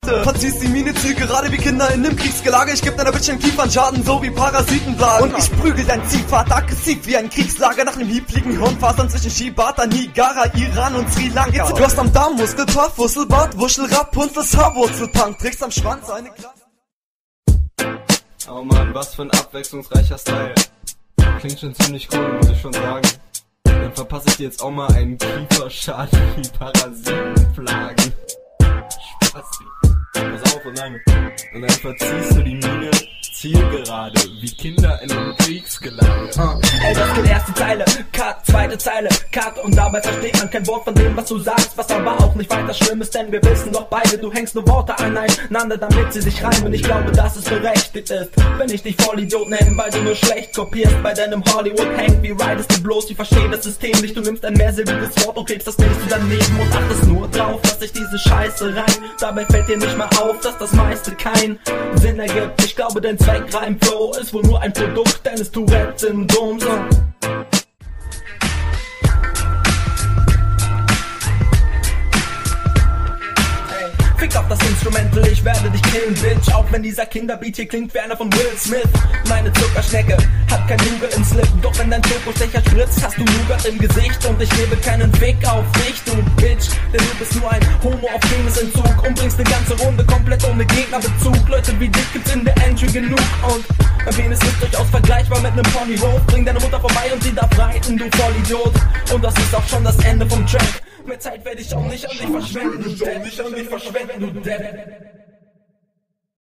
Verziehst die Mine, ziel gerade wie Kinder in nem Kriegsgelage. Ich geb deiner Bitch einen Kiefernschaden, so wie Parasitenplagen. Und ich prügel dein Zielvater aggressiv wie ein Kriegslager. Nach nem Hieb fliegen Hirnfasern zwischen Shibata, Nigara, Iran und Sri Lanka. Du hast am Darm Muskelpaar, Fusselbart, Wuschel, Rapunzel, Haarwurzelpunk. Trägst am Schwanz eine Klasse. Oh Mann, was für ein abwechslungsreicher Style. Klingt schon ziemlich cool, muss ich schon sagen. Dann verpasse ich dir jetzt auch mal einen Kieferschaden wie Parasitenplagen. Spaß. Pass auf und dann verziehst du die Mine zielgerade, wie Kinder in einem Kriegsgelage. Ey, das geht erste Zeile, Cut, zweite Zeile, Cut. Und dabei versteht man kein Wort von dem, was du sagst. Was aber auch nicht weiter schlimm ist, denn wir wissen doch beide, du hängst nur Worte aneinander, damit sie sich reimen. Ich glaube, dass es berechtigt ist, wenn ich dich Vollidiot nenne, weil du nur schlecht kopierst. Bei deinem Hollywood hängt, wie ridest du bloß? Ich verstehe das System nicht, du nimmst ein mehrsilbiges Wort und klebst das nächste daneben und achtest nur drauf, dass sich diese Scheiße rein. Dabei fällt dir nicht mal auf, dass das meiste keinen Sinn ergibt. Ich glaube, dein Zweck rein Flow ist wohl nur ein Produkt deines Tourette-Syndroms. Fick auf das Instrumental, ich werde dich killen, Bitch. Auch wenn dieser Kinderbeat hier klingt wie einer von Will Smith. Meine Zuckerschnecke hat kein Nougat im Slip. Doch wenn dein Schokostecher spritzt, hast du Nougat im Gesicht. Und ich gebe keinen Fick auf dich, du Bitch. Denn du bist nur ein Homo auf Penisentzug und bringst die ganze Runde komplett ohne Gegnerbezug. Leute wie dich gibt's in der Entry genug. Und mein Penis ist durchaus vergleichbar mit nem Pony Road. Bring deine Mutter vorbei und sie darf reiten, du Vollidiot. Und das ist auch schon das Ende vom Track. Mehr Zeit werde ich auch nicht an dich verschwenden, du Depp.